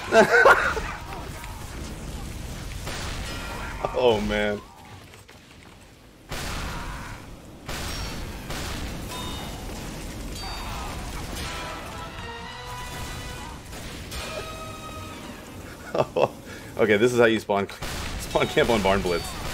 Oh man. Okay, this is how you spawn camp on Barn Blitz.